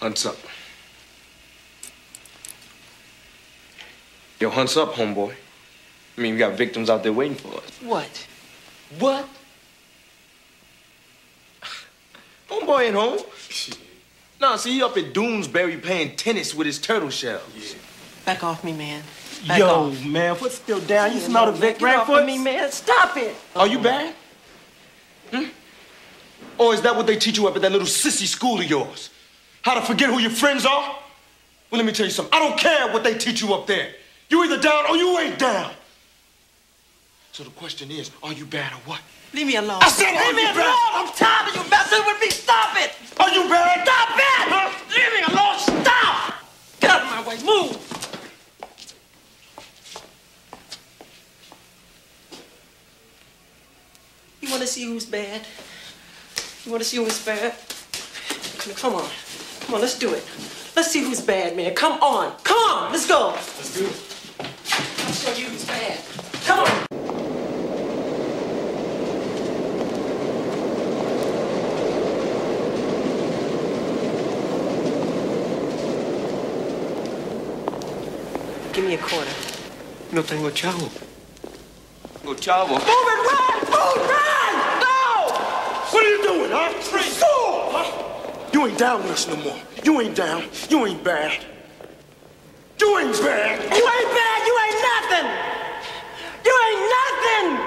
Hunt's up. Yo, hunt's up, homeboy. I mean, we got victims out there waiting for us. What? What? Homeboy ain't home. Shit. Nah, see, he up at Doonesbury playing tennis with his turtle shells. Yeah. Back off me, man. Back Yo, off. man, foot's still down. You smell the Vic Get off Foot? of me, man. Stop it. Are you bad? Or is that what they teach you up at that little sissy school of yours? How to forget who your friends are? Well, let me tell you something. I don't care what they teach you up there. You either down or you ain't down. So the question is, are you bad or what? Leave me alone. I said, leave me alone. I'm tired of you messing with me. Stop it. Are you bad? Stop it. Huh? Leave me alone. Stop. Get out of my way. Move. You want to see who's bad? You want to see who's bad? Come on. Come on, let's do it. Let's see who's bad, man. Come on. Come on. Let's go. Let's do it. I'll show you who's bad. Come on. Give me a quarter. No tengo chavo. No chavo. Move it, run! Move, run! No! What are you doing, huh? Fool! Huh? You ain't down with us no more. You ain't down. You ain't bad. You ain't bad. You ain't bad. You ain't nothing. You ain't nothing.